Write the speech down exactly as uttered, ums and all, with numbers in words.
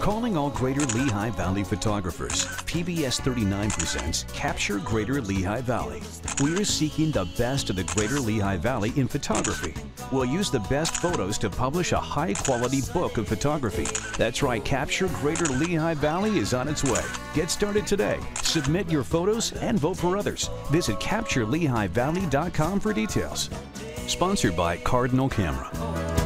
Calling all Greater Lehigh Valley photographers, P B S thirty-nine presents Capture Greater Lehigh Valley. We are seeking the best of the Greater Lehigh Valley in photography. We'll use the best photos to publish a high-quality book of photography. That's right, Capture Greater Lehigh Valley is on its way. Get started today. Submit your photos and vote for others. Visit capture lehigh valley dot com for details. Sponsored by Cardinal Camera.